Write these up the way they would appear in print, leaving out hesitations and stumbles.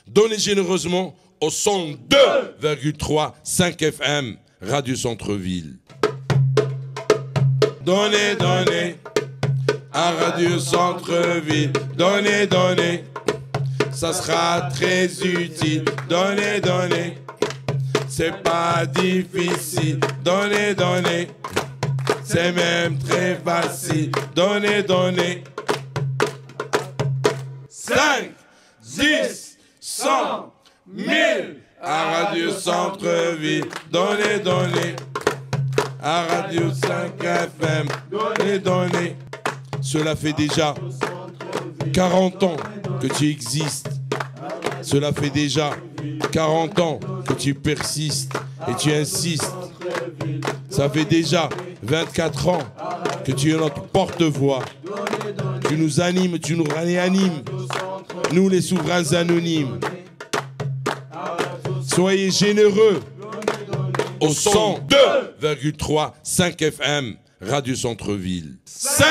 Donnez généreusement au 102,3 5 FM, Radio Centre-Ville. Donnez, donnez à Radio Centre-Ville. Donnez, donnez, ça sera très utile. Donnez, donnez, c'est pas difficile. Donnez, donnez, c'est même très facile. Donnez, donnez. 5, 10, 100, 1000 à Radio Centre-Ville. Donnez, donnez à Radio 5 FM. Donnez, donnez. Cela fait déjà 40 ans que tu existes. Cela fait déjà 40 ans que tu persistes et tu insistes. Ça fait déjà 24 ans que tu es notre porte-voix. Tu nous animes, tu nous réanimes. Nous les souverains anonymes. Soyez généreux au 102,3 5 FM, Radio Centre-Ville. 5,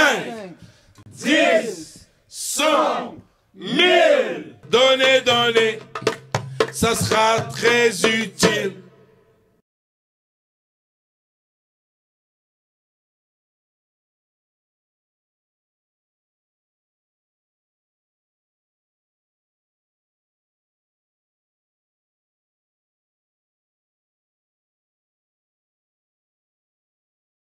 10, 100, 1000. Donnez, donnez, ça sera très utile.